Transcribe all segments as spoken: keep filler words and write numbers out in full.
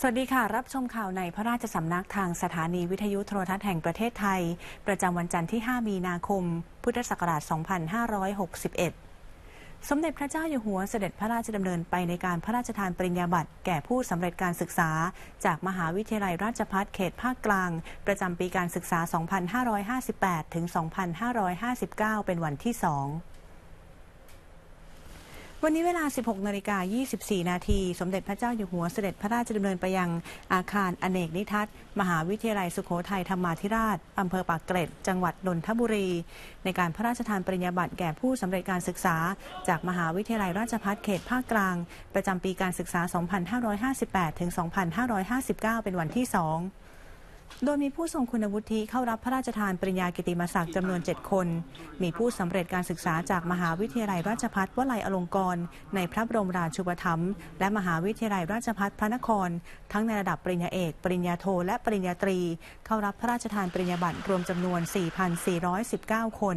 สวัสดีค่ะรับชมข่าวในพระราชสำนักทางสถานีวิทยุโทรทัศน์แห่งประเทศไทยประจำวันจันทร์ที่ห้ามีนาคมพุทธศักราชสองพันห้าร้อยหกสิบเอ็ดสมเด็จพระเจ้าอยู่หัวเสด็จพระราชดำเนินไปในการพระราชทานปริญญาบัตรแก่ผู้สำเร็จการศึกษาจากมหาวิทยาลัยราชภัฏเขตภาคกลางประจำปีการศึกษาสองพันห้าร้อยห้าสิบแปดถึงสองพันห้าร้อยห้าสิบเก้าเป็นวันที่สองวันนี้เวลา สิบหกนาฬิกายี่สิบสี่นาทีสมเด็จพระเจ้าอยู่หัวเสด็จพระราชดำเนินไปยังอาคารอเนกนิทัศน์มหาวิทยาลัยสุโขทัยธรรมาธิราชอำเภอปากเกร็ดจังหวัดนนทบุรีในการพระราชทานปริญญาบัตรแก่ผู้สำเร็จการศึกษาจากมหาวิทยาลัยราชภัฏเขตภาคกลางประจำปีการศึกษาสองพันห้าร้อยห้าสิบแปดถึงสองพันห้าร้อยห้าสิบเก้าเป็นวันที่สองโดยมีผู้ทรงคุณวุฒิเข้ารับพระราชทานปริญญากิตติมศักดิ์จำนวนเจ็ดคนมีผู้สำเร็จการศึกษาจากมหาวิทยาลัยราชภัฏวลัยอลงกรณ์ในพระบรมราชูปถัมภ์และมหาวิทยาลัยราชภัฏพระนครทั้งในระดับปริญญาเอกปริญญาโทและปริญญาตรีเข้ารับพระราชทานปริญญาบัตรรวมจำนวน สี่พันสี่ร้อยสิบเก้า คน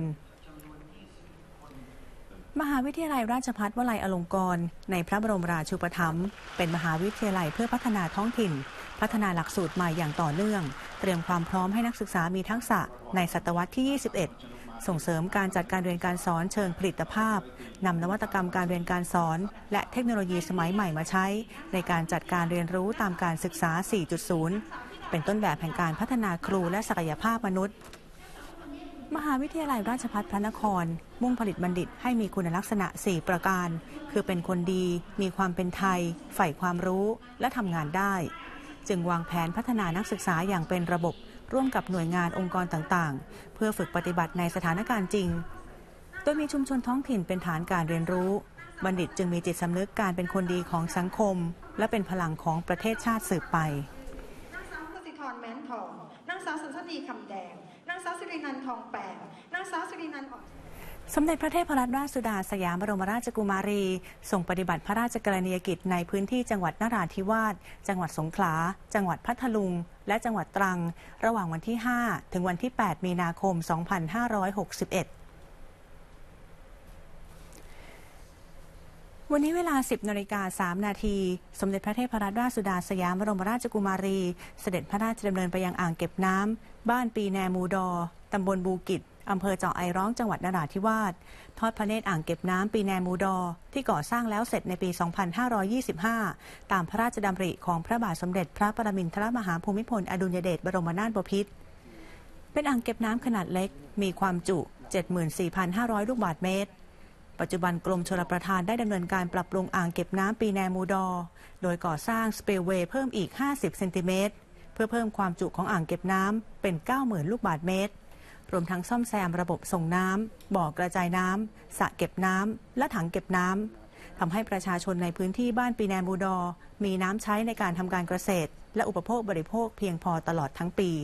มหาวิทยาลัยราชภัฏวลัยอลงกรณ์ในพระบรมราชูปถัมภ์เป็นมหาวิทยาลัยเพื่อพัฒนาท้องถิ่นพัฒนาหลักสูตรใหม่อย่างต่อเนื่องเตรียมความพร้อมให้นักศึกษามีทักษะในศตวรรษที่ ยี่สิบเอ็ด ส่งเสริมการจัดการเรียนการสอนเชิงผลิตภาพนำนวัตกรรมการเรียนการสอนและเทคโนโลยีสมัยใหม่มาใช้ในการจัดการเรียนรู้ตามการศึกษา สี่จุดศูนย์ เป็นต้นแบบแห่งการพัฒนาครูและศักยภาพมนุษย์มหาวิทยาลัยราชภัฏพระนครมุ่งผลิตบัณฑิตให้มีคุณลักษณะสี่ประการคือเป็นคนดีมีความเป็นไทยใฝ่ความรู้และทำงานได้จึงวางแผนพัฒนานักศึกษาอย่างเป็นระบบร่วมกับหน่วยงานองค์กรต่างๆเพื่อฝึกปฏิบัติในสถานการณ์จริงโดยมีชุมชนท้องถิ่นเป็นฐานการเรียนรู้บัณฑิตจึงมีจิตสำนึกการเป็นคนดีของสังคมและเป็นพลังของประเทศชาติสืบไปนางสาวกสิธรแม้นทองนางสาวสุนทรีคำแดงนางสาวสิรินันท์ทองแปงนางสาวสิรินันท์สมเด็จพระเทพรัตนราชสุดาสยามบรมราชกุมารีทรงปฏิบัติพระราชกรณียกิจในพื้นที่จังหวัดนราธิวาสจังหวัดสงขลาจังหวัดพัทลุงและจังหวัดตรังระหว่างวันที่ห้าถึงวันที่แปดมีนาคมสองพันห้าร้อยหกสิบเอ็ดวันนี้เวลา สิบนาฬิกาสามนาทีสมเด็จพระเทพรัตนราชสุดาสยามบรมราชกุมารีเสด็จพระราชดำเนินไปยังอ่างเก็บน้ำบ้านปีแนมูดอตำบลบูกิจอำเภอเจาะไอร้องจังหวัดนราธิวาสทอดพระเนตรอ่างเก็บน้ำปีแนมูดอที่ก่อสร้างแล้วเสร็จในปี สองพันห้าร้อยยี่สิบห้า ตามพระราชดำริของพระบาทสมเด็จพระปรมินทรมหาภูมิพลอดุลยเดชบรมนาถบพิตรเป็นอ่างเก็บน้ำขนาดเล็กมีความจุ เจ็ดหมื่นสี่พันห้าร้อย ลูกบาศก์เมตรปัจจุบันกรมชลประทานได้ดำเนินการปรับปรุงอ่างเก็บน้ำปีแนมูดอโดยก่อสร้างสเปลเวย์เพิ่มอีกห้าสิบเซนติเมตรเพื่อเพิ่มความจุของอ่างเก็บน้ำเป็น เก้าหมื่น ลูกบาศก์เมตรรวมทั้งซ่อมแซมระบบส่งน้ำบ่อกระจายน้ำสระเก็บน้ำและถังเก็บน้ำทำให้ประชาชนในพื้นที่บ้านปีแนมูดอมีน้ำใช้ในการทำการเกษตรและอุปโภคบริโภคเพียงพอตลอดทั้งปี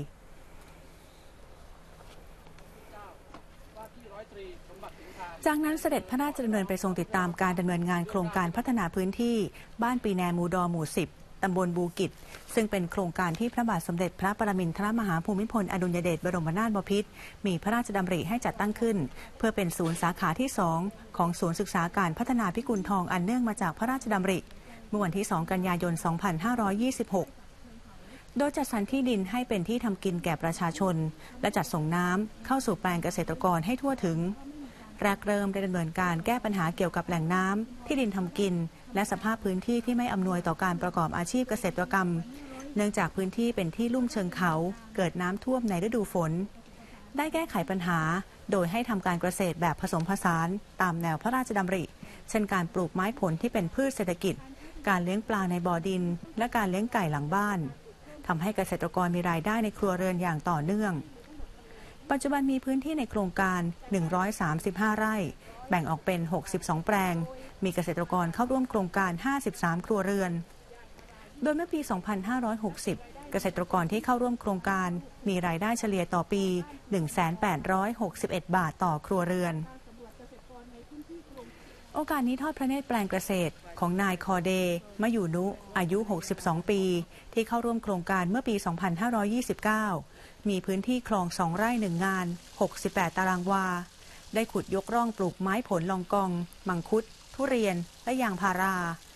จากนั้นเสด็จพระราชดำเนินไปทรงติดตามการดำเนินงานโครงการพัฒนาพื้นที่บ้านปีแนมูดอหมู่สิบตำบลบูกิจซึ่งเป็นโครงการที่พระบาทสมเด็จพระปรมินทรมหาภูมิพลอดุลยเดชบรมนาถบพิตรมีพระราชดำริให้จัดตั้งขึ้นเพื่อเป็นศูนย์สาขาที่สองของศูนย์ศึกษาการพัฒนาพิกุลทองอันเนื่องมาจากพระราชดำริเมื่อวันที่สองกันยายนสองพันห้าร้อยยี่สิบหกโดยจัดสรรที่ดินให้เป็นที่ทำกินแก่ประชาชนและจัดส่งน้ำเข้าสู่แปลงเกษตรกรให้ทั่วถึงแรกเริ่มได้ดำเนินการแก้ปัญหาเกี่ยวกับแหล่งน้ำที่ดินทำกินและสภาพพื้นที่ที่ไม่อำนวยต่อการประกอบอาชีพเกษตรกรรมเนื่องจากพื้นที่เป็นที่ลุ่มเชิงเขาเกิดน้ำท่วมในฤดูฝนได้แก้ไขปัญหาโดยให้ทำการเกษตรแบบผสมผสานตามแนวพระราชดำริเช่นการปลูกไม้ผลที่เป็นพืชเศรษฐกิจการเลี้ยงปลาในบ่อดินและการเลี้ยงไก่หลังบ้านทำให้เกษตรกรมีรายได้ในครัวเรือนอย่างต่อเนื่องปัจจุบันมีพื้นที่ในโครงการหนึ่งร้อยสามสิบห้าไร่แบ่งออกเป็นหกสิบสองแปลงมีเกษตรกรเข้าร่วมโครงการห้าสิบสามครัวเรือนโดยเมื่อปีสองพันห้าร้อยหกสิบเกษตรกรที่เข้าร่วมโครงการมีรายได้เฉลี่ยต่อปี หนึ่งพันแปดร้อยหกสิบเอ็ด บาทต่อครัวเรือนโอกาสนี้ทอดพระเนตรแปลงเกษตรของนายคอเดมะยูนุอายุหกสิบสองปีที่เข้าร่วมโครงการเมื่อปีสองพันห้าร้อยยี่สิบเก้ามีพื้นที่คลองสองไร่หนึ่งงานหกสิบแปดตารางวาได้ขุดยกร่องปลูกไม้ผลลองกองมังคุดทุเรียนและยางพารา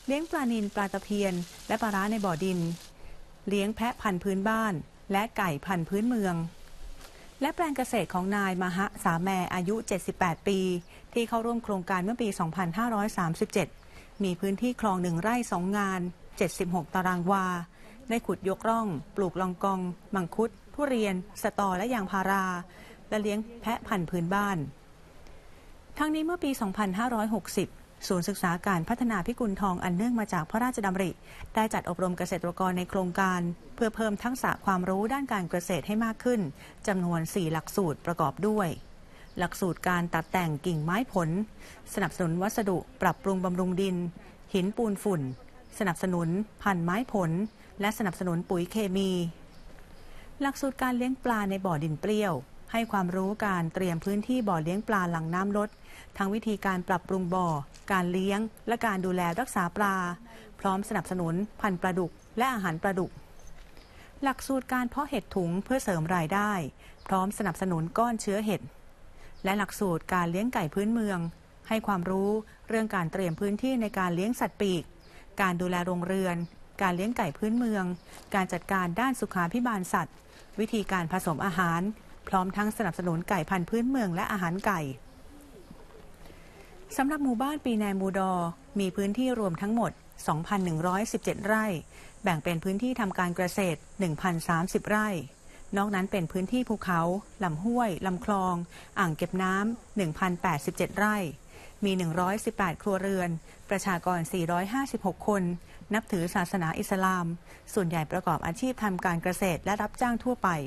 เลี้ยงปลานิลปลาตะเพียนและปลาร้าในบ่อดินเลี้ยงแพะพันธุ์พื้นบ้านและไก่พันธุ์พื้นเมืองและแปลงเกษตรของนายมหะสาแมอายุเจ็ดสิบแปดปีที่เข้าร่วมโครงการเมื่อปีสองพันห้าร้อยสามสิบเจ็ดมีพื้นที่คลองหนึ่งไร่สองงานเจ็ดสิบหกตารางวาได้ขุดยกร่องปลูกลองกองมังคุดทุเรียนสตอและยางพาราและเลี้ยงแพะพันธุ์พื้นบ้านทั้งนี้เมื่อปีสองพันห้าร้อยหกสิบศูนย์ศึกษาการพัฒนาพิกุลทองอันเนื่องมาจากพระราชดำริได้จัดอบรมเกษตรกรในโครงการเพื่อเพิ่มทักษะความรู้ด้านการเกษตรให้มากขึ้นจำนวนสี่หลักสูตรประกอบด้วยหลักสูตรการตัดแต่งกิ่งไม้ผลสนับสนุนวัสดุปรับปรุงบำรุงดินหินปูนฝุ่นสนับสนุนพันธุ์ไม้ผลและสนับสนุนปุ๋ยเคมีหลักสูตรการเลี้ยงปลาในบ่อดินเปรี้ยวให้ความรู้การเตรียมพื้นที่บ่อเลี้ยงปลาหลังน้ำลดทั้งวิธีการปรับปรุงบ่อการเลี้ยงและการดูแลรักษาปลาพร้อมสนับสนุนพันธุ์ปลาดุกและอาหารปลาดุกหลักสูตรการเพาะเห็ดถุงเพื่อเสริมรายได้พร้อมสนับสนุนก้อนเชื้อเห็ดและหลักสูตรการเลี้ยงไก่พื้นเมืองให้ความรู้เรื่องการเตรียมพื้นที่ในการเลี้ยงสัตว์ปีกการดูแลโรงเรือนการเลี้ยงไก่พื้นเมืองการจัดการด้านสุขาภิบาลสัตว์วิธีการผสมอาหารพร้อมทั้งสนับสนุนไก่พันธุ์พื้นเมืองและอาหารไก่สำหรับหมู่บ้านปีแนมูดอมีพื้นที่รวมทั้งหมด สองพันหนึ่งร้อยสิบเจ็ด ไร่แบ่งเป็นพื้นที่ทำการเกษตร หนึ่งพันสามสิบ ไร่นอกนั้นเป็นพื้นที่ภูเขาลำห้วยลำคลองอ่างเก็บน้ำ หนึ่งพันแปดสิบเจ็ด ไร่มีหนึ่งร้อยสิบแปดครัวเรือนประชากรสี่ร้อยห้าสิบหกคนนับถือศาสนาอิสลามส่วนใหญ่ประกอบอาชีพทำการเกษตรและรับจ้างทั่วไป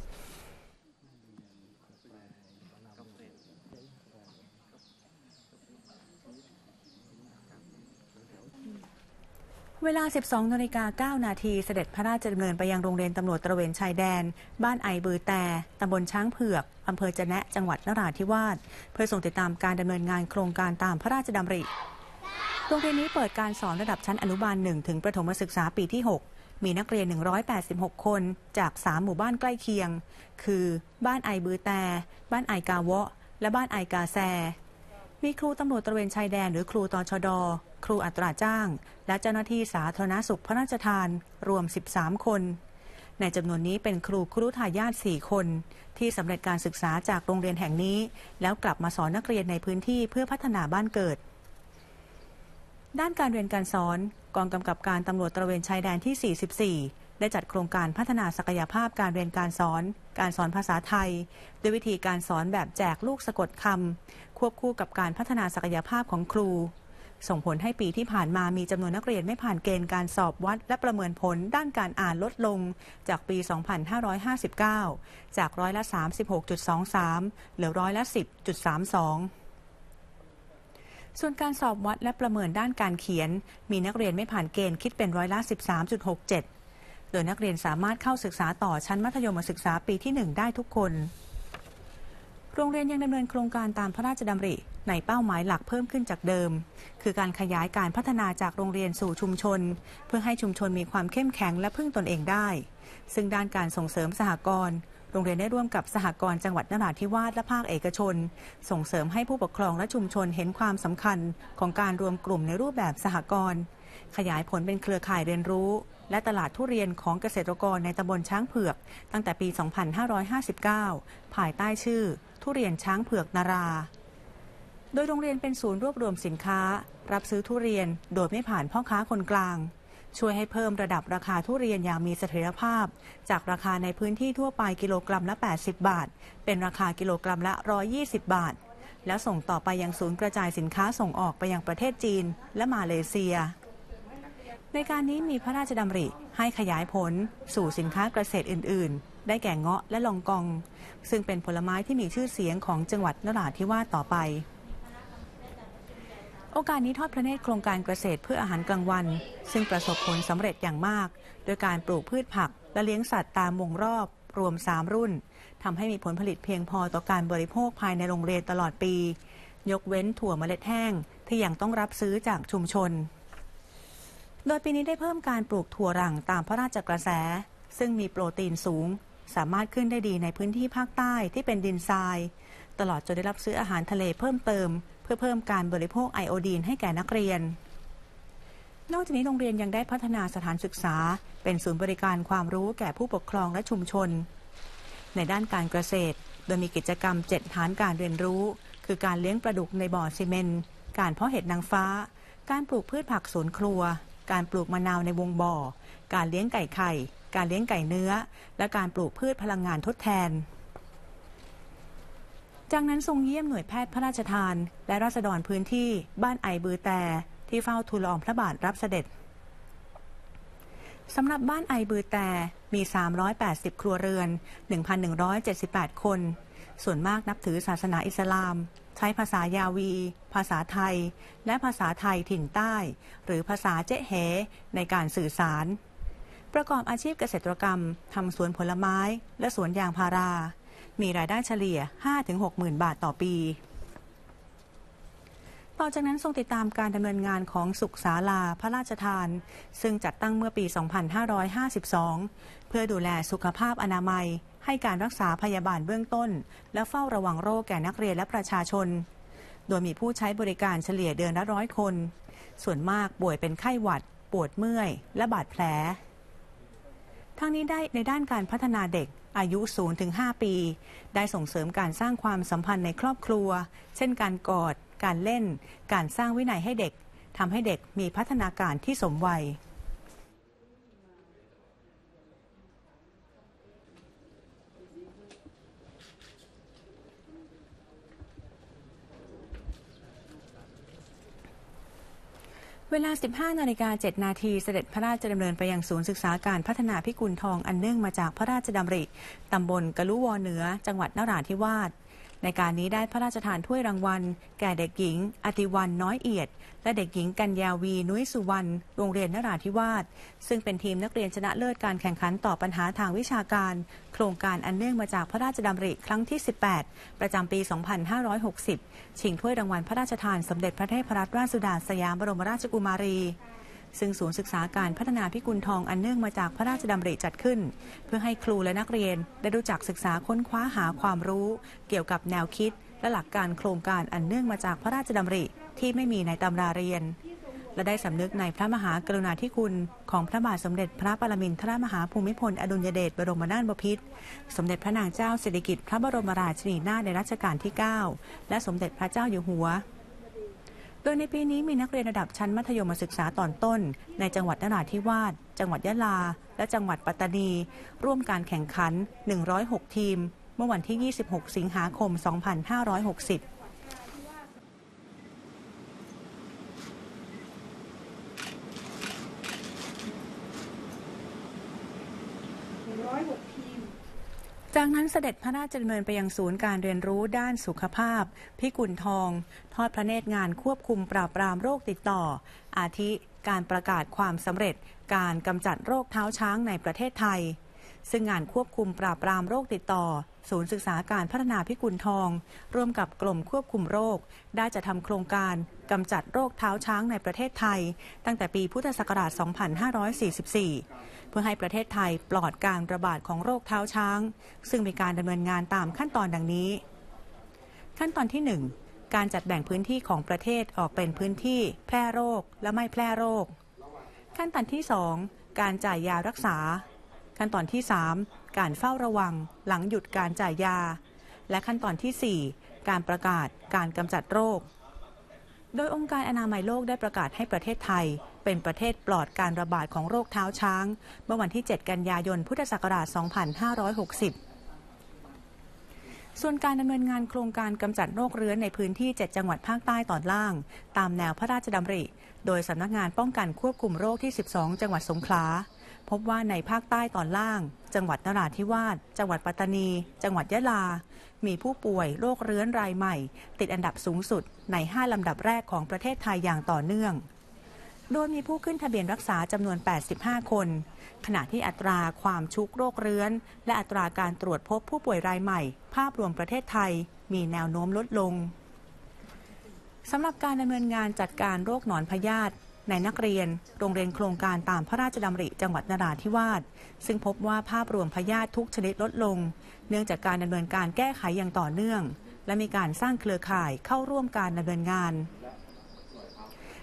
เวลา สิบสองนาฬิกาเก้านาทีเสด็จพระราชดำเนินไปยังโรงเรียนตำรวจตระเวนชายแดนบ้านไอบือแต่ตำบลช้างเผือกอำเภอจะแนะจังหวัดนราธิวาสเพื่อส่งติดตามการดำเนินงานโครงการตามพระราชดำริโรงเรียนนี้เปิดการสอนระดับชั้นอนุบาลหนึ่งถึงประถมศึกษาปีที่หกมีนักเรียนหนึ่งร้อยแปดสิบหกคนจากสามหมู่บ้านใกล้เคียงคือบ้านไอบือแต่บ้านไอกาวะและบ้านไอกาแซมีครูตำรวจตระเวนชายแดนหรือครูตชด.ครูอัตราจ้างและเจ้าหน้าที่สาธารณสุขพระราชทานรวมสิบสามคนในจำนวนนี้เป็นครูครุทายาทสี่คนที่สำเร็จการศึกษาจากโรงเรียนแห่งนี้แล้วกลับมาสอนนักเรียนในพื้นที่เพื่อพัฒนาบ้านเกิดด้านการเรียนการสอนกองกำกับการตำรวจตระเวนชายแดนที่สี่สิบสี่ได้จัดโครงการพัฒนาศักยภาพการเรียนการสอนการสอนภาษาไทยด้วยวิธีการสอนแบบแจกลูกสะกดคำควบคู่กับการพัฒนาศักยภาพของครูส่งผลให้ปีที่ผ่านมามีจำนวนนักเรียนไม่ผ่านเกณฑ์การสอบวัดและประเมินผลด้านการอ่านลดลงจากปี สองพันห้าร้อยห้าสิบเก้า จากร้อยละ สามสิบหกจุดสองสาม เหลือร้อยละ สิบจุดสามสอง ส่วนการสอบวัดและประเมินด้านการเขียนมีนักเรียนไม่ผ่านเกณฑ์คิดเป็นร้อยละ สิบสามจุดหกเจ็ด โดยนักเรียนสามารถเข้าศึกษาต่อชั้นมัธยมศึกษาปีที่หนึ่งได้ทุกคนโรงเรียนยังดำเนินโครงการตามพระราชดำริในเป้าหมายหลักเพิ่มขึ้นจากเดิมคือการขยายการพัฒนาจากโรงเรียนสู่ชุมชนเพื่อให้ชุมชนมีความเข้มแข็งและพึ่งตนเองได้ซึ่งด้านการส่งเสริมสหกรณ์โรงเรียนได้ร่วมกับสหกรณ์จังหวัดนราธิวาสและภาคเอกชนส่งเสริมให้ผู้ปกครองและชุมชนเห็นความสำคัญของการรวมกลุ่มในรูปแบบสหกรณ์ขยายผลเป็นเครือข่ายเรียนรู้และตลาดทุเรียนของเกษตรกรในตำบลช้างเผือกตั้งแต่ปี สองพันห้าร้อยห้าสิบเก้า ภายใต้ชื่อทุเรียนช้างเผือกนาราโดยโรงเรียนเป็นศูนย์รวบรวมสินค้ารับซื้อทุเรียนโดยไม่ผ่านพ่อค้าคนกลางช่วยให้เพิ่มระดับราคาทุเรียนอย่างมีเสถียรภาพจากราคาในพื้นที่ทั่วไปกิโลกรัมละแปดสิบบาทเป็นราคากิโลกรัมละหนึ่งร้อยยี่สิบบาทแล้วส่งต่อไปยังศูนย์กระจายสินค้าส่งออกไปยังประเทศจีนและมาเลเซียในการนี้มีพระราชดำริให้ขยายผลสู่สินค้าเกษตรอื่นๆได้แก่เงาะและลองกองซึ่งเป็นผลไม้ที่มีชื่อเสียงของจังหวัดนราธิวาสต่อไปโอกาสนี้ทอดพระเนตรโครงการเกษตรเพื่ออาหารกลางวันซึ่งประสบผลสำเร็จอย่างมากโดยการปลูกพืชผักและเลี้ยงสัตว์ตามวงรอบรวมสามรุ่นทำให้มีผลผลิตเพียงพอต่อการบริโภคภายในโรงเรียนตลอดปียกเว้นถั่วเมล็ดแห้งที่ยังต้องรับซื้อจากชุมชนโดยปีนี้ได้เพิ่มการปลูกถั่วรังตามพระราชกระแสซึ่งมีโปรตีนสูงสามารถขึ้นได้ดีในพื้นที่ภาคใต้ที่เป็นดินทรายตลอดจนได้รับซื้ออาหารทะเลเพิ่มเติมเพื่อเพิ่มการบริโภคไอโอดีนให้แก่นักเรียนนอกจากนี้โรงเรียนยังได้พัฒนาสถานศึกษาเป็นศูนย์บริการความรู้แก่ผู้ปกครองและชุมชนในด้านการเกษตรโดยมีกิจกรรมเจ็ดฐานการเรียนรู้คือการเลี้ยงปลาดุกในบ่อซีเมนต์การเพาะเห็ดนางฟ้าการปลูกพืชผักสวนครัวการปลูกมะนาวในวงบ่อการเลี้ยงไก่ไข่การเลี้ยงไก่เนื้อและการปลูกพืชพลังงานทดแทนจากนั้นทรงเยี่ยมหน่วยแพทย์พระราชทานและราษฎรพื้นที่บ้านไอบือแต่ที่เฝ้าทูลละอองพระบาทรับเสด็จสำหรับบ้านไอบือแต่มีสามร้อยแปดสิบครัวเรือน หนึ่งพันหนึ่งร้อยเจ็ดสิบแปด คนส่วนมากนับถือศาสนาอิสลามใช้ภาษายาวีภาษาไทยและภาษาไทยถิ่นใต้หรือภาษาเจ๊เหในการสื่อสารประกอบอาชีพเกษตรกรรมทำสวนผลไม้และสวนยางพารามีรายได้เฉลี่ย ห้าถึงหกหมื่น บาทต่อปีต่อจากนั้นทรงติดตามการดำเนินงานของสุขศาลาพระราชทานซึ่งจัดตั้งเมื่อปี สองพันห้าร้อยห้าสิบสอง เพื่อดูแลสุขภาพอนามัยให้การรักษาพยาบาลเบื้องต้นและเฝ้าระวังโรคแก่นักเรียนและประชาชนโดยมีผู้ใช้บริการเฉลี่ยเดือนละร้อยคนส่วนมากป่วยเป็นไข้หวัดปวดเมื่อยและบาดแผลทั้งนี้ได้ในด้านการพัฒนาเด็กอายุ ศูนย์ถึงห้า ปีได้ส่งเสริมการสร้างความสัมพันธ์ในครอบครัวเช่นการกอดการเล่นการสร้างวินัยให้เด็กทำให้เด็กมีพัฒนาการที่สมวัยเวลา สิบห้านาฬิกาเจ็ดนาทีเสด็จพระราชดำเนินไปยังศูนย์ศึกษาการพัฒนาพิกุลทองอันเนื่องมาจากพระราชดำริตำบลกะลุวอเหนือจังหวัดนราธิวาสในการนี้ได้พระราชทานถ้วยรางวัลแก่เด็กหญิงอติวรรณน้อยเอียดและเด็กหญิงกัญญาวีนุ้ยสุวรรณโรงเรียนนราธิวาสซึ่งเป็นทีมนักเรียนชนะเลิศการแข่งขันต่อปัญหาทางวิชาการโครงการอันเนื่องมาจากพระราชดำริครั้งที่สิบแปดประจำปี สองพันห้าร้อยหกสิบ ชิงถ้วยรางวัลพระราชทานสมเด็จพระเทพรัตนราชสุดาสยามบรมราชกุมารีซึ่งศูนย์ศึกษาการพัฒนาพิกุลทองอันเนื่องมาจากพระราชดำริจัดขึ้นเพื่อให้ครูและนักเรียนได้รู้จักศึกษาค้นคว้าหาความรู้เกี่ยวกับแนวคิดและหลักการโครงการอันเนื่องมาจากพระราชดำริที่ไม่มีในตำราเรียนและได้สำนึกในพระมหากรุณาธิคุณของพระบาทสมเด็จพระปรมินทรมหาภูมิพลอดุลยเดชบรมนาถบพิตรสมเด็จพระนางเจ้าสิริกิติ์พระบรมราชินีนาถในรัชกาลที่เก้าและสมเด็จพระเจ้าอยู่หัวโดยในปีนี้มีนักเรียนระดับชั้นมัธยมศึกษาตอนต้นในจังหวัดนราธิวาสจังหวัดยะลาและจังหวัดปัตตานีร่วมการแข่งขันหนึ่งร้อยหกทีมเมื่อวันที่ยี่สิบหกสิงหาคมสองพันห้าร้อยหกสิบจากนั้นเสด็จพระราชดำเนินไปยังศูนย์การเรียนรู้ด้านสุขภาพพิกุลทองทอดพระเนตรงานควบคุมปราบปรามโรคติดต่ออาทิการประกาศความสำเร็จการกำจัดโรคเท้าช้างในประเทศไทยซึ่งงานควบคุมปราบปรามโรคติดต่อศูนย์ศึกษาการพัฒนาพิกุลทองร่วมกับกรมควบคุมโรคได้จะทำโครงการกำจัดโรคเท้าช้างในประเทศไทยตั้งแต่ปีพุทธศักราช สองพันห้าร้อยสี่สิบสี่ เพื่อให้ประเทศไทยปลอดการระบาดของโรคเท้าช้างซึ่งมีการดำเนินงานตามขั้นตอนดังนี้ขั้นตอนที่ หนึ่ง การจัดแบ่งพื้นที่ของประเทศออกเป็นพื้นที่แพร่โรคและไม่แพร่โรคขั้นตอนที่ สอง การจ่ายยารักษาขั้นตอนที่ สาม การเฝ้าระวังหลังหยุดการจ่ายยาและขั้นตอนที่ สี่ การประกาศการกำจัดโรคโดยองค์การอนามัยโลกได้ประกาศให้ประเทศไทยเป็นประเทศปลอดการระบาดของโรคเท้าช้างเมื่อวันที่ เจ็ด กันยายน พุทธศักราช สองพันห้าร้อยหกสิบ ส่วนการดำเนินงานโครงการกำจัดโรคเรื้อนในพื้นที่ เจ็ด จังหวัดภาคใต้ตอนล่างตามแนวพระราชดำริโดยสำนักงานป้องกันควบคุมโรคที่ สิบสอง จังหวัดสงขลาพบว่าในภาคใต้ตอนล่างจังหวัดนราธิวาสจังหวัดปัตตานีจังหวัดยะลามีผู้ป่วยโรคเรื้อนรายใหม่ติดอันดับสูงสุดในห้าลำดับแรกของประเทศไทยอย่างต่อเนื่องโดยมีผู้ขึ้นทะเบียนรักษาจำนวนแปดสิบห้าคนขณะที่อัตราความชุกโรคเรื้อนและอัตราการตรวจพบผู้ป่วยรายใหม่ภาพรวมประเทศไทยมีแนวโน้มลดลงสำหรับการดำเนินงานจัดการโรคหนอนพยาธิในนักเรียนโรงเรียนโครงการตามพระราชดำริจังหวัดนราธิวาสซึ่งพบว่าภาพรวมพยาธิทุกชนิดลดลงเนื่องจากการดำเนินการแก้ไขอย่างต่อเนื่องและมีการสร้างเครือข่ายเข้าร่วมการดำเนินงาน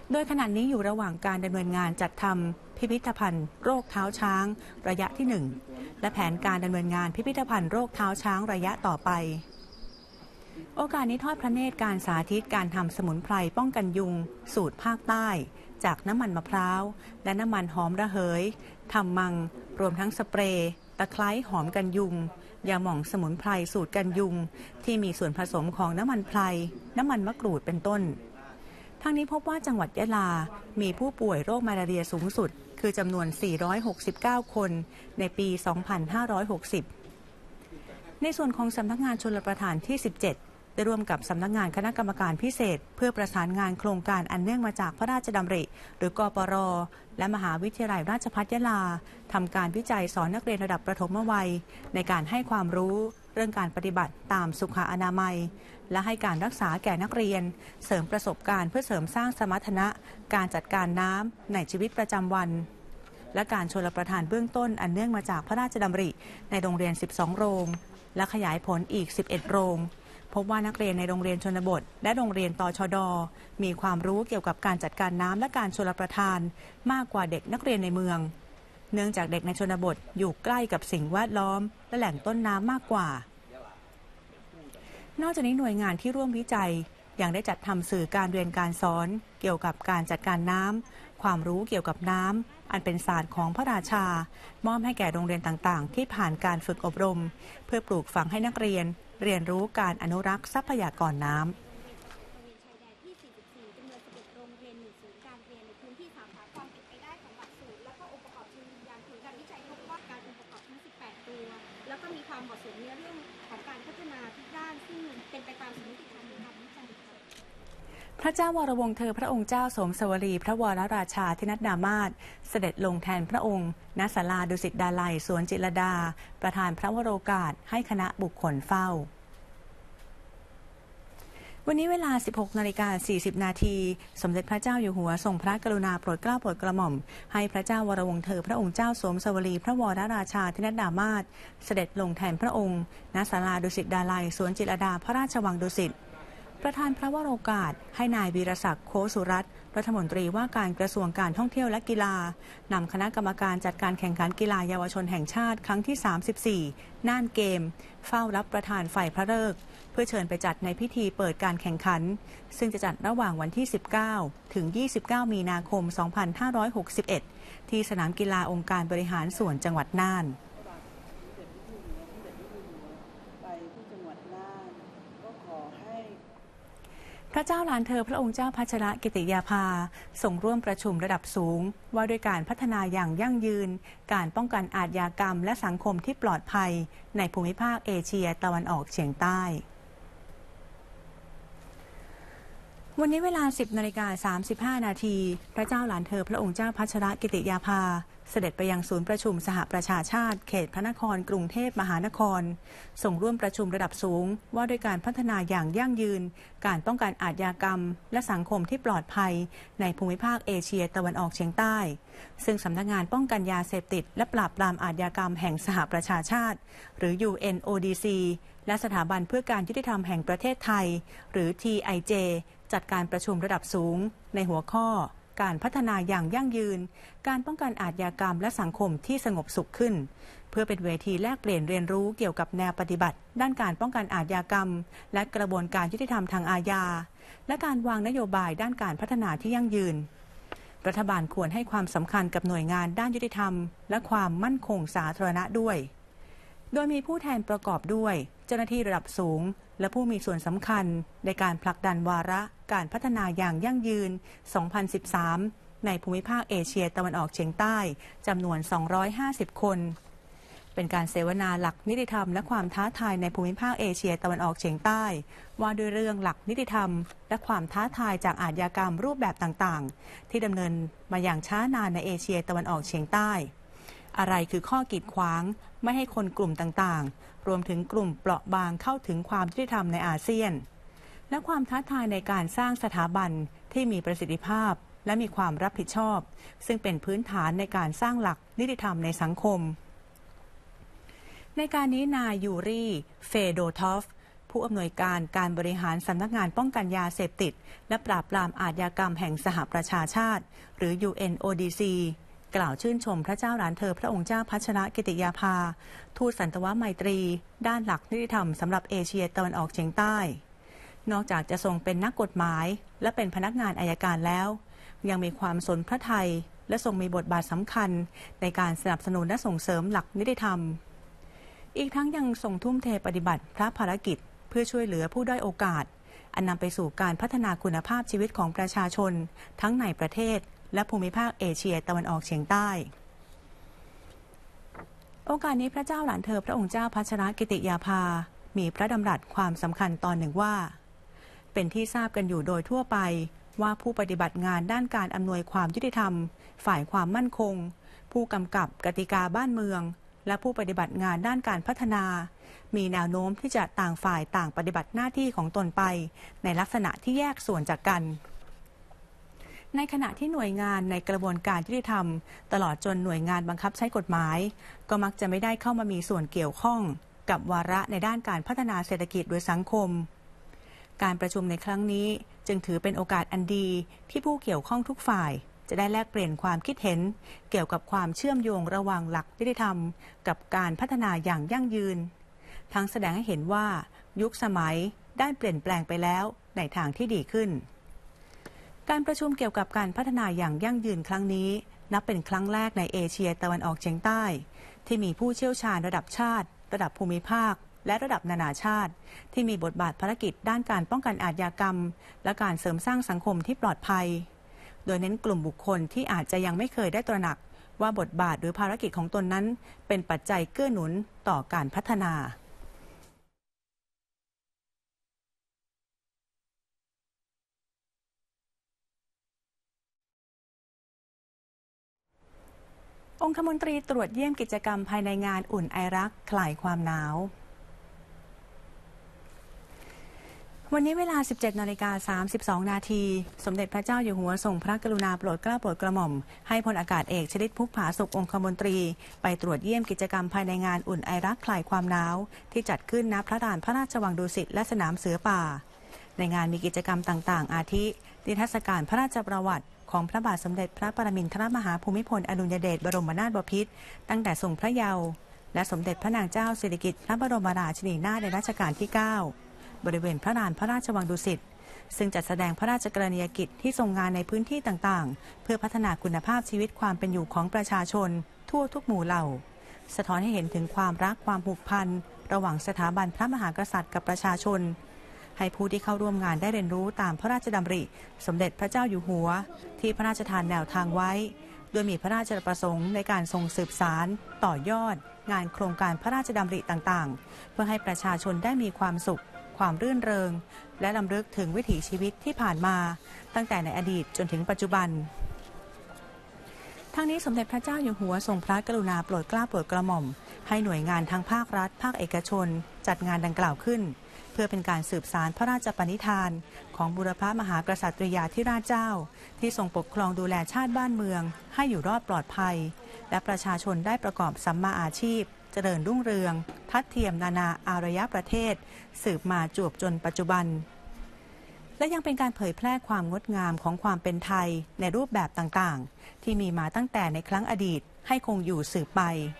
โดยขณะนี้อยู่ระหว่างการดำเนินงานจัดทำพิพิธภัณฑ์โรคเท้าช้างระยะที่หนึ่งและแผนการดำเนินงานพิพิธภัณฑ์โรคเท้าช้างระยะต่อไปโอกาสนี้ทอดพระเนตรการสาธิตการทำสมุนไพรป้องกันยุงสูตรภาคใต้จากน้ำมันมะพร้าวและน้ำมันหอมระเหยทำมังรวมทั้งสเปรย์ตะไคร้หอมกันยุงยาหม่องสมุนไพรสูตรกันยุงที่มีส่วนผสมของน้ำมันไพรน้ำมันมะกรูดเป็นต้นทั้งนี้พบว่าจังหวัดยะลามีผู้ป่วยโรคมาลาเรียสูงสุดคือจำนวนสี่ร้อยหกสิบเก้าคนในปีสองพันห้าร้อยหกสิบในส่วนของสำนักงานชลประทานที่สิบเจ็ดได้ร่วมกับสำนักงานคณะกรรมการพิเศษเพื่อประสานงานโครงการอันเนื่องมาจากพระราชดำริหรือกปร.และมหาวิทยาลัยราชภัฏยะลาทำการวิจัยสอนนักเรียนระดับประถมวัยในการให้ความรู้เรื่องการปฏิบัติตามสุขอนามัยและให้การรักษาแก่นักเรียนเสริมประสบการณ์เพื่อเสริมสร้างสมรรถนะการจัดการน้ำในชีวิตประจำวันและการชลประทานเบื้องต้นอันเนื่องมาจากพระราชดำริในโรงเรียนสิบสองโรงและขยายผลอีกสิบเอ็ดโรงพบว่านักเรียนในโรงเรียนชนบทและโรงเรียนตชด.มีความรู้เกี่ยวกับการจัดการน้ำและการชลประทานมากกว่าเด็กนักเรียนในเมืองเนื่องจากเด็กในชนบทอยู่ใกล้กับสิ่งแวดล้อมและแหล่งต้นน้ำมากกว่านอกจากนี้หน่วยงานที่ร่วมวิจัยยังได้จัดทำสื่อการเรียนการสอนเกี่ยวกับการจัดการน้ำความรู้เกี่ยวกับน้ำอันเป็นศาสตร์ของพระราชามอบให้แก่โรงเรียนต่างๆที่ผ่านการฝึกอบรมเพื่อปลูกฝังให้นักเรียนเรียนรู้การอนุรักษ์ทรัพยากรน้ำแล้วก็มีความเหมาะสมในเรื่องของการพัฒนาทุกด้านซึ่งเป็นไปตามสมมติฐานในการวิจัยพระเจ้าวรวงศ์เธอพระองค์เจ้าสมสวรีพระวรราชาธินัดดามาศเสด็จลงแทนพระองค์ณศาลาดุสิตดาลัยสวนจิตรลดาประธานพระวโรกาสให้คณะบุคคลเฝ้าวันนี้เวลา สิบหกนาฬิกาสี่สิบนาทีสมเด็จพระเจ้าอยู่หัวทรงพระกรุณาโปรดเกล้าโปรดกระหม่อมให้พระเจ้าวรวงศ์เธอพระองค์เจ้าสมสวรีพระวรราชาธินัดดามาศเสด็จลงแทนพระองค์ณศาลาดุสิตดาลัยสวนจิตรลดาพระราชวังดุสิตประธานพระวโรกาสให้นายวีรศักดิ์โคสุรัตน์รัฐมนตรีว่าการกระทรวงการท่องเที่ยวและกีฬานำคณะกรรมการจัดการแข่งขันกีฬาเยาวชนแห่งชาติครั้งที่สามสิบสี่น่านเกมเฝ้ารับประธานฝ่ายพระฤกษ์เพื่อเชิญไปจัดในพิธีเปิดการแข่งขันซึ่งจะจัดระหว่างวันที่สิบเก้าถึงยี่สิบเก้ามีนาคมสองพันห้าร้อยหกสิบเอ็ดที่สนามกีฬาองค์การบริหารส่วนจังหวัดน่านพระเจ้าหลานเธอพระองค์เจ้าพัชรกิติยาภาส่งร่วมประชุมระดับสูงว่าด้วยการพัฒนาอย่างยั่งยืนการป้องกันอาชญากรรมและสังคมที่ปลอดภัยในภูมิภาคเอเชียตะวันออกเฉียงใต้วันนี้เวลา สิบนาฬิกาสามสิบห้านาทีพระเจ้าหลานเธอพระองค์เจ้าพัชรกิติยาภาเสด็จไปยังศูนย์ประชุมสหประชาชาติเขตพระนครกรุงเทพมหานครส่งร่วมประชุมระดับสูงว่าด้วยการพัฒนาอย่างยั่งยืนการป้องกันอาชญากรรมและสังคมที่ปลอดภัยในภูมิภาคเอเชียตะวันออกเฉียงใต้ซึ่งสำนักงานป้องกันยาเสพติดและปราบปรามอาชญากรรมแห่งสหประชาชาติหรือ ยู เอ็น โอ ดี ซี และสถาบันเพื่อการยุติธรรมแห่งประเทศไทยหรือ ที ไอ เจ จัดการประชุมระดับสูงในหัวข้อการพัฒนาอย่างยั่งยืนการป้องกันอาชญากรรมและสังคมที่สงบสุขขึ้นเพื่อเป็นเวทีแลกเปลี่ยนเรียนรู้เกี่ยวกับแนวปฏิบัติด้านการป้องกันอาชญากรรมและกระบวนการยุติธรรมทางอาญาและการวางนโยบายด้านการพัฒนาที่ยั่งยืนรัฐบาลควรให้ความสำคัญกับหน่วยงานด้านยุติธรรมและความมั่นคงสาธารณะด้วยโดยมีผู้แทนประกอบด้วยเจ้าหน้าที่ระดับสูงและผู้มีส่วนสำคัญในการผลักดันวาระการพัฒนาอย่างยั่งยืน สองพันสิบสาม ในภูมิภาคเอเชียตะวันออกเฉียงใต้จำนวน สองร้อยห้าสิบ คนเป็นการเสวนาหลักนิติธรรมและความท้าทายในภูมิภาคเอเชียตะวันออกเฉียงใต้ว่าด้วยเรื่องหลักนิติธรรมและความท้าทายจากอาชญากรรมรูปแบบต่างๆที่ดำเนินมาอย่างช้านานในเอเชียตะวันออกเฉียงใต้อะไรคือข้อกีดขวางไม่ให้คนกลุ่มต่างๆรวมถึงกลุ่มเปราะบางเข้าถึงความยุติธรรมในอาเซียนและความท้าทายในการสร้างสถาบันที่มีประสิทธิภาพและมีความรับผิดชอบซึ่งเป็นพื้นฐานในการสร้างหลักนิติธรรมในสังคมในการนี้นายยูรีเฟโดทอฟผู้อำนวยการการบริหารสำนักงานป้องกันยาเสพติดและปราบปรามอาชญากรรมแห่งสหประชาชาติหรือ ยู เอ็น โอ ดี ซี กล่าวชื่นชมพระเจ้าหลานเธอพระองค์เจ้าพัชรกิติยาภาทูตสันตวไมตรีด้านหลักนิติธรรมสำหรับเอเชียตะวันออกเฉียงใต้นอกจากจะทรงเป็นนักกฎหมายและเป็นพนักงานอัยการแล้วยังมีความสนพระทัยและทรงมีบทบาทสำคัญในการสนับสนุนและส่งเสริมหลักนิติธรรมอีกทั้งยังทรงทุ่มเทปฏิบัติพระภารกิจเพื่อช่วยเหลือผู้ด้อยโอกาสอันนำไปสู่การพัฒนาคุณภาพชีวิตของประชาชนทั้งในประเทศและภูมิภาคเอเชียตะวันออกเฉียงใต้โอกาสนี้พระเจ้าหลานเธอพระองค์เจ้าพัชรกิติยาภามีพระดำรัสความสำคัญตอนหนึ่งว่าเป็นที่ทราบกันอยู่โดยทั่วไปว่าผู้ปฏิบัติงานด้านการอำนวยความยุติธรรมฝ่ายความมั่นคงผู้กำกับกติกาบ้านเมืองและผู้ปฏิบัติงานด้านการพัฒนามีแนวโน้มที่จะต่างฝ่ายต่างปฏิบัติหน้าที่ของตนไปในลักษณะที่แยกส่วนจากกันในขณะที่หน่วยงานในกระบวนการยุติธรรมตลอดจนหน่วยงานบังคับใช้กฎหมายก็มักจะไม่ได้เข้ามามีส่วนเกี่ยวข้องกับวาระในด้านการพัฒนาเศรษฐกิจโดยสังคมการประชุมในครั้งนี้จึงถือเป็นโอกาสอันดีที่ผู้เกี่ยวข้องทุกฝ่ายจะได้แลกเปลี่ยนความคิดเห็นเกี่ยวกับความเชื่อมโยงระหว่างหลักนิติธรรมกับการพัฒนาอย่างยั่งยืนทั้งแสดงให้เห็นว่ายุคสมัยได้เปลี่ยนแปลงไปแล้วในทางที่ดีขึ้นการประชุมเกี่ยวกับการพัฒนาอย่างยั่งยืนครั้งนี้นับเป็นครั้งแรกในเอเชียตะวันออกเฉียงใต้ที่มีผู้เชี่ยวชาญระดับชาติระดับภูมิภาคและระดับนานาชาติที่มีบทบาทภารกิจด้านการป้องกันอาชญากรรมและการเสริมสร้างสังคมที่ปลอดภัยโดยเน้นกลุ่มบุคคลที่อาจจะยังไม่เคยได้ตระหนักว่าบทบาทหรือภารกิจของตนนั้นเป็นปัจจัยเกื้อหนุนต่อการพัฒนาองคมนตรีตรวจเยี่ยมกิจกรรมภายในงานอุ่นไอรักคลายความหนาววันนี้เวลา สิบเจ็ดนาฬิกาสามสิบสอง นาทีสมเด็จพระเจ้าอยู่หัวทรงพระกรุณาโปรดเกล้าโปรดกระหม่อมให้พลอากาศเอกชลิตพุกผาสุของคมนตรีไปตรวจเยี่ยมกิจกรรมภายในงานอุ่นไอรักคลายความหนาวที่จัดขึ้นณพระลานพระราชวังดุสิตและสนามเสือป่าในงานมีกิจกรรมต่างๆอาทินิทรรศการพระราชประวัติของพระบาทสมเด็จพระปรมินทรมหาภูมิพลอดุลยเดชบรมนาถบพิตรตั้งแต่ทรงพระเยาว์และสมเด็จพระนางเจ้าสิริกิติ์พระบรมราชินีนาถในรัชกาลที่เก้าบริเวณพระลานพระราชวังดุสิตซึ่งจัดแสดงพระราชกรณียกิจที่ทรงงานในพื้นที่ต่างๆเพื่อพัฒนาคุณภาพชีวิตความเป็นอยู่ของประชาชนทั่วทุกหมู่เหล่าสะท้อนให้เห็นถึงความรักความผูกพันระหว่างสถาบันพระมหากษัตริย์กับประชาชนให้ผู้ที่เข้าร่วมงานได้เรียนรู้ตามพระราชดำริสมเด็จพระเจ้าอยู่หัวที่พระราชทานแนวทางไว้โดยมีพระราชประสงค์ในการทรงสืบสานต่อยอดงานโครงการพระราชดำริต่างๆเพื่อให้ประชาชนได้มีความสุขความรื่นเริงและรำลึกถึงวิถีชีวิตที่ผ่านมาตั้งแต่ในอดีตจนถึงปัจจุบันทั้งนี้สมเด็จพระเจ้าอยู่หัวทรงพระกรุณาโปรดเกล้าโปรดกระหม่อมให้หน่วยงานทั้งภาครัฐภาคเอกชนจัดงานดังกล่าวขึ้นเพื่อเป็นการสืบสานพระราชปณิธานของบูรพมหากษัตริยาธิราชเจ้าที่ทรงปกครองดูแลชาติบ้านเมืองให้อยู่รอดปลอดภัยและประชาชนได้ประกอบสัมมาอาชีพเจริญรุ่งเรืองทัดเทียมนานาอารยประเทศสืบมาจวบจนปัจจุบันและยังเป็นการเผยแพร่ความงดงามของความเป็นไทยในรูปแบบต่างๆที่มีมาตั้งแต่ในครั้งอดีตให้คงอยู่สืบไป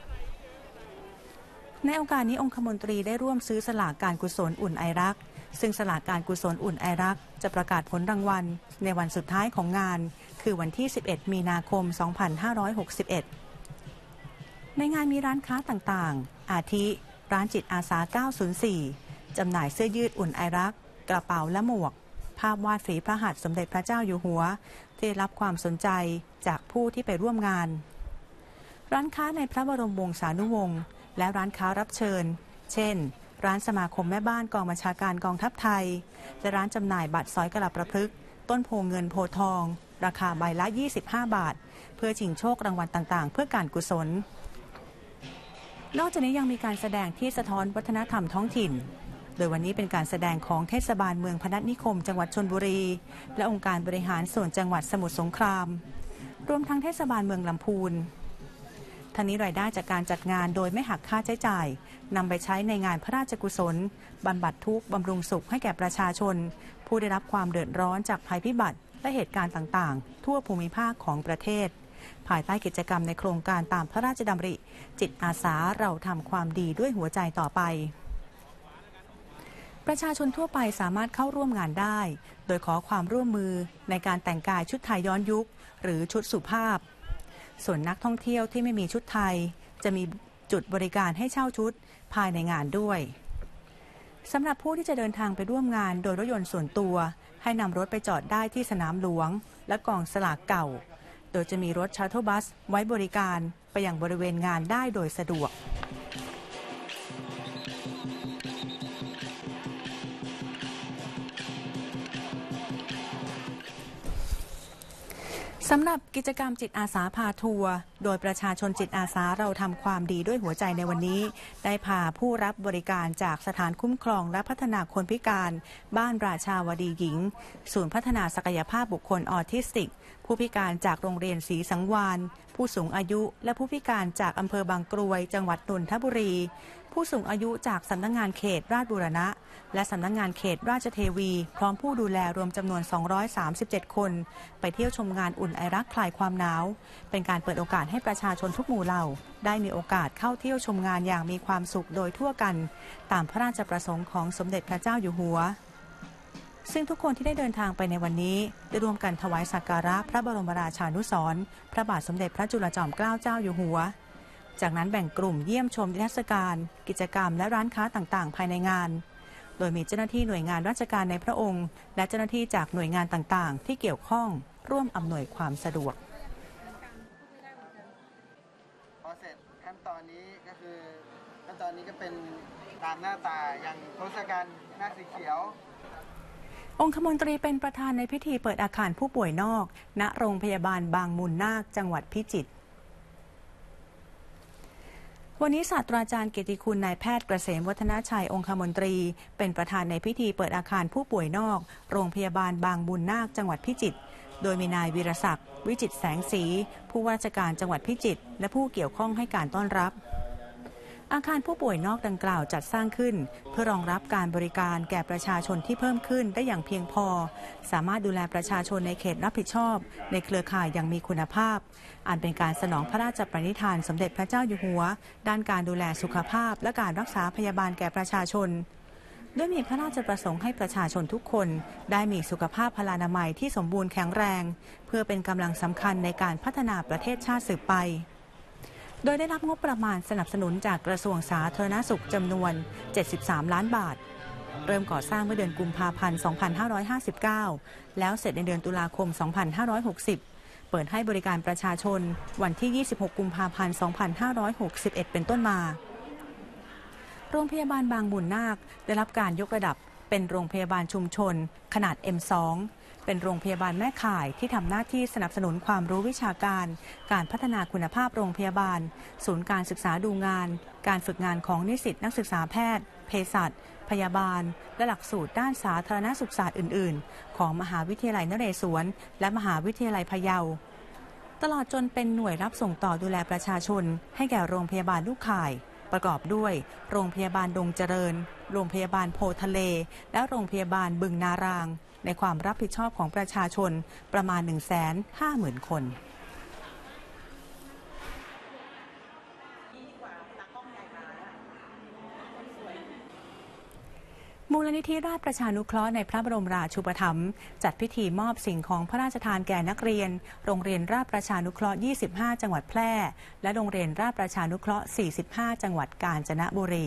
ในโอกาสนี้องคมนตรีได้ร่วมซื้อสลากการกุศลอุ่นไอรักซึ่งสลากการกุศลอุ่นไอรักจะประกาศผลรางวัลในวันสุดท้ายของงานคือวันที่สิบเอ็ดมีนาคมสองพันห้าร้อยหกสิบเอ็ดในงานมีร้านค้าต่างๆอาทิร้านจิตอาสาเก้าศูนย์สี่จำหน่ายเสื้อยืดอุ่นไอรักกระเป๋าและหมวกภาพวาดฝีพระหัตถ์สมเด็จพระเจ้าอยู่หัวที่ได้รับความสนใจจากผู้ที่ไปร่วมงานร้านค้าในพระบรมวงศานุวงศ์และร้านค้ารับเชิญเช่นร้านสมาคมแม่บ้านกองบัญชาการกองทัพไทยและร้านจำหน่ายบัตรสอยกระประพฤกษ์ต้นโพเงินโพทองราคาใบละยี่สิบห้าบาทเพื่อชิงโชครางวัลต่างๆเพื่อการกุศลนอกจากนี้ยังมีการแสดงที่สะท้อนวัฒนธรรมท้องถิ่นโดยวันนี้เป็นการแสดงของเทศบาลเมืองพนัสนิคมจังหวัดชลบุรีและองค์การบริหารส่วนจังหวัดสมุทรสงครามรวมทั้งเทศบาลเมืองลำพูนทั้งนี้รายได้จากการจัดงานโดยไม่หักค่าใช้จ่ายนำไปใช้ในงานพระราชกุศลบำบัดทุกข์บำรุงสุขให้แก่ประชาชนผู้ได้รับความเดือดร้อนจากภัยพิบัติและเหตุการณ์ต่างๆทั่วภูมิภาคของประเทศภายใต้กิจกรรมในโครงการตามพระราชดำริจิตอาสาเราทำความดีด้วยหัวใจต่อไปประชาชนทั่วไปสามารถเข้าร่วมงานได้โดยขอความร่วมมือในการแต่งกายชุดไทยย้อนยุคหรือชุดสุภาพส่วนนักท่องเที่ยวที่ไม่มีชุดไทยจะมีจุดบริการให้เช่าชุดภายในงานด้วยสำหรับผู้ที่จะเดินทางไปร่วมงานโดยรถยนต์ส่วนตัวให้นำรถไปจอดได้ที่สนามหลวงและกองสลากเก่าโดยจะมีรถชัตเทิลบัสไว้บริการไปยังบริเวณงานได้โดยสะดวกสำหรับกิจกรรมจิตอาสาพาทัวร์โดยประชาชนจิตอาสาเราทำความดีด้วยหัวใจในวันนี้ได้พาผู้รับบริการจากสถานคุ้มครองและพัฒนาคนพิการบ้านราชาวดีหญิงศูนย์พัฒนาศักยภาพบุคคลออทิสติกผู้พิการจากโรงเรียนศรีสังวาลผู้สูงอายุและผู้พิการจากอำเภอบางกรวยจังหวัดนนทบุรีผู้สูงอายุจากสำนักงานเขตราชบูรณะและสำนักงานเขตราชเทวีพร้อมผู้ดูแลรวมจำนวนสองร้อยสามสิบเจ็ดคนไปเที่ยวชมงานอุ่นไอรักคลายความหนาวเป็นการเปิดโอกาสให้ประชาชนทุกหมู่เหล่าได้มีโอกาสเข้าเที่ยวชมงานอย่างมีความสุขโดยทั่วกันตามพระราชประสงค์ของสมเด็จพระเจ้าอยู่หัวซึ่งทุกคนที่ได้เดินทางไปในวันนี้ได้ร่วมกันถวายสักการะพระบรมราชานุสรณ์พระบาทสมเด็จพระจุลจอมเกล้าเจ้าอยู่หัวจากนั้นแบ่งกลุ่มเยี่ยมชมนิทรรศการกิจกรรมและร้านค้าต่างๆภายในงานโดยมีเจ้าหน้าที่หน่วยงานราชการในพระองค์และเจ้าหน้าที่จากหน่วยงานต่างๆที่เกี่ยวข้องร่วมอำนวยความสะดวกพอเสร็จขั้นตอนนี้ก็คือขั้นตอนนี้ก็เป็นตามหน้าตาอย่างทศกัณฐ์หน้าสีเขียวองคมนตรีเป็นประธานในพิธีเปิดอาคารผู้ป่วยนอกณโรงพยาบาลบางมูลนาคจังหวัดพิจิตรวันนี้ศาสตราจารย์เกียรติคุณนายแพทย์เกษมวัฒนชัยองคมนตรีเป็นประธานในพิธีเปิดอาคารผู้ป่วยนอกโรงพยาบาลบางมูลนาคจังหวัดพิจิตรโดยมีนายวีรศักดิ์วิจิตรแสงสีผู้ว่าราชการจังหวัดพิจิตรและผู้เกี่ยวข้องให้การต้อนรับอาคารผู้ป่วยนอกดังกล่าวจัดสร้างขึ้นเพื่อรองรับการบริการแก่ประชาชนที่เพิ่มขึ้นได้อย่างเพียงพอสามารถดูแลประชาชนในเขตรับผิดชอบในเครือข่ายอย่างมีคุณภาพอันเป็นการสนองพระราชปณิธานสมเด็จพระเจ้าอยู่หัวด้านการดูแลสุขภาพและการรักษาพยาบาลแก่ประชาชนด้วยมีพระราชประสงค์ให้ประชาชนทุกคนได้มีสุขภาพพลานามัยที่สมบูรณ์แข็งแรงเพื่อเป็นกำลังสำคัญในการพัฒนาประเทศชาติสืบไปโดยได้รับงบประมาณสนับสนุนจากกระทรวงสาธารณสุขจำนวนเจ็ดสิบสามล้านบาทเริ่มก่อสร้างเมื่อเดือนกุมภาพันธ์สองพันห้าร้อยห้าสิบเก้าแล้วเสร็จในเดือนตุลาคมสองพันห้าร้อยหกสิบเปิดให้บริการประชาชนวันที่ยี่สิบหกกุมภาพันธ์สองพันห้าร้อยหกสิบเอ็ดเป็นต้นมาโรงพยาบาลบางมูลนาคได้รับการยกระดับเป็นโรงพยาบาลชุมชนขนาด เอ็ม สองเป็นโรงพยาบาลแม่ข่ายที่ทำหน้าที่สนับสนุนความรู้วิชาการการพัฒนาคุณภาพโรงพยาบาลศูนย์การศึกษาดูงานการฝึกงานของนิสิตนักศึกษาแพทย์เภสัชพยาบาลและหลักสูตรด้านสาธารณสุขศาสตร์อื่นๆของมหาวิทยาลัยนเรศวรและมหาวิทยาลัยพะเยาตลอดจนเป็นหน่วยรับส่งต่อดูแลประชาชนให้แก่โรงพยาบาลลูกข่ายประกอบด้วยโรงพยาบาลดงเจริญโรงพยาบาลโพทะเลและโรงพยาบาลบึงนารางในความรับผิดชอบของประชาชนประมาณ หนึ่งแสนห้าหมื่น คนมูลนิธิราชประชานุเคราะห์ในพระบรมราชูปถัมภ์จัดพิธีมอบสิ่งของพระราชทานแก่นักเรียนโรงเรียนราชประชานุเคราะห์ยี่สิบห้าจังหวัดแพร่และโรงเรียนราชประชานุเคราะห์สี่สิบห้าจังหวัดกาญจนบุรี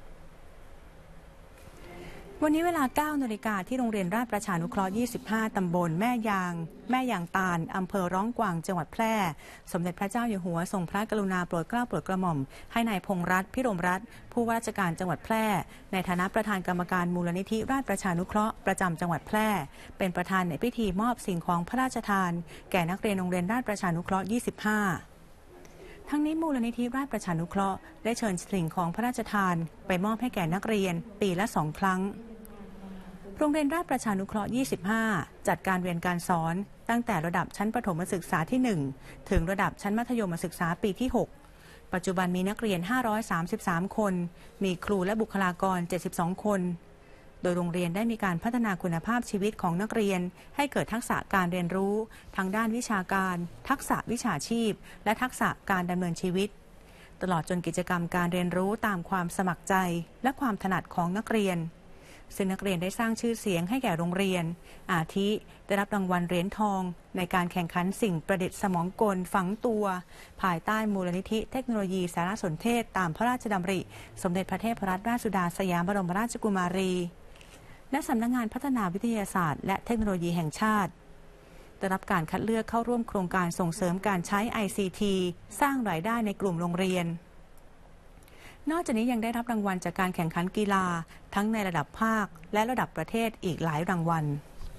วันนี้เวลา เก้านาฬิกาที่โรงเรียนราชประชานุเคราะห์ยี่สิบห้าตำบลแม่ยางแม่ยางตาลอำเภอร้องกวางจังหวัดแพร่สมเด็จพระเจ้าอยู่หัวทรงพระกรุณาโปรดเกล้าโปรดกระหม่อมให้นายพงษ์รัตน์พิรมรัตน์ผู้ว่าราชการจังหวัดแพร่ในฐานะประธานกรรมการมูลนิธิราชประชานุเคราะห์ประจำจังหวัดแพร่เป็นประธานในพิธีมอบสิ่งของพระราชทานแก่นักเรียนโรงเรียนราชประชานุเคราะห์ยี่สิบห้าทั้งนี้มูลนิธิราชประชานุเคราะห์ได้เชิญสิ่งของพระราชทานไปมอบให้แก่นักเรียนปีละสองครั้งโรงเรียนราชประชานุเคราะห์ยี่สิบห้าจัดการเรียนการสอนตั้งแต่ระดับชั้นประถมศึกษาที่หนึ่งถึงระดับชั้นมัธยมศึกษาปีที่หกปัจจุบันมีนักเรียนห้าร้อยสามสิบสามคนมีครูและบุคลากรเจ็ดสิบสองคนโดยโรงเรียนได้มีการพัฒนาคุณภาพชีวิตของนักเรียนให้เกิดทักษะการเรียนรู้ทั้งด้านวิชาการทักษะวิชาชีพและทักษะการดำเนินชีวิตตลอดจนกิจกรรมการเรียนรู้ตามความสมัครใจและความถนัดของนักเรียนซึ่งนักเรียนได้สร้างชื่อเสียงให้แก่โรงเรียนอาทิได้รับรางวัลเหรียญทองในการแข่งขันสิ่งประดิษฐ์สมองกลฝังตัวภายใต้มูลนิธิเทคโนโลยีสารสนเทศตามพระราชดำริสมเด็จพระเทพรัตนราชสุดาสยามบรมราชกุมารีและสำนักงานพัฒนาวิทยาศาสตร์และเทคโนโลยีแห่งชาติได้รับการคัดเลือกเข้าร่วมโครงการส่งเสริมการใช้ ไอ ซี ที สร้างรายได้ในกลุ่มโรงเรียนนอกจากนี้ยังได้รับรางวัลจากการแข่งขันกีฬาทั้งในระดับภาคและระดับประเทศอีกหลายรางวัล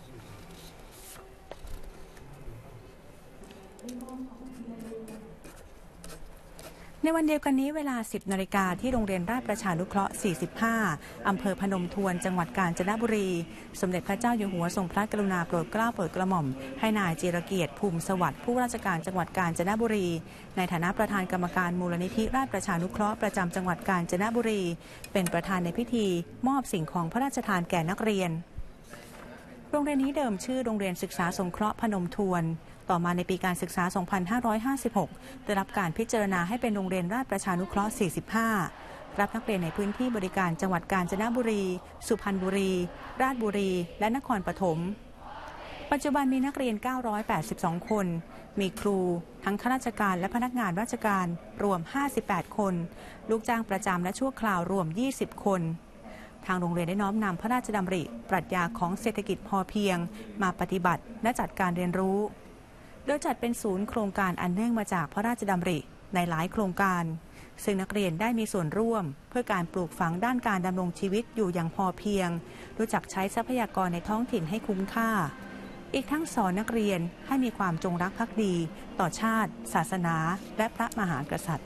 ในวันเดียวกันนี้เวลา สิบนาฬิกาที่โรงเรียนราชประชานุเคราะห์ สี่สิบห้า อำเภอพนมทวนจังหวัดกาญจนบุรีสมเด็จพระเจ้าอยู่หัวทรงพระกรุณาโปรดเกล้าโปรดกระหม่อมให้นายจิรเกียรติภูมิสวัสดิ์ผู้ว่าราชการจังหวัดกาญจนบุรีในฐานะประธานกรรมการมูลนิธิราชประชานุเคราะห์ประจำจังหวัดกาญจนบุรีเป็นประธานในพิธีมอบสิ่งของพระราชทานแก่นักเรียนโรงเรียนนี้เดิมชื่อโรงเรียนศึกษาสงเคราะห์พนมทวนต่อมาในปีการศึกษา สองพันห้าร้อยห้าสิบหก ได้รับการพิจารณาให้เป็นโรงเรียนราชประชานุเคราะห์ สี่สิบห้า รับนักเรียนในพื้นที่บริการจังหวัดกาญจนบุรี สุพรรณบุรี ราชบุรี และนครปฐม ปัจจุบันมีนักเรียน เก้าร้อยแปดสิบสอง คน มีครูทั้งข้าราชการและพนักงานราชการรวม ห้าสิบแปด คน ลูกจ้างประจำและชั่วคราวรวม ยี่สิบ คนทางโรงเรียนได้น้อมนำพระราชดำริปรัชญาของเศรษฐกิจพอเพียงมาปฏิบัติและจัดการเรียนรู้โดยจัดเป็นศูนย์โครงการอันเนื่องมาจากพระราชดำริในหลายโครงการซึ่งนักเรียนได้มีส่วนร่วมเพื่อการปลูกฝังด้านการดำรงชีวิตอยู่อย่างพอเพียงรู้จักใช้ทรัพยากรในท้องถิ่นให้คุ้มค่าอีกทั้งสอนนักเรียนให้มีความจงรักภักดีต่อชาติศาสนาและพระมหากษัตริย์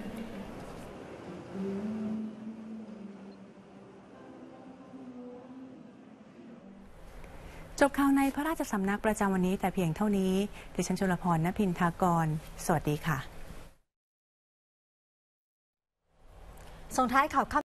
จบข่าวในพระราชสำนักประจำวันนี้แต่เพียงเท่านี้ดิฉันชลพร ณ พินทากรสวัสดีค่ะส่งท้ายข่าว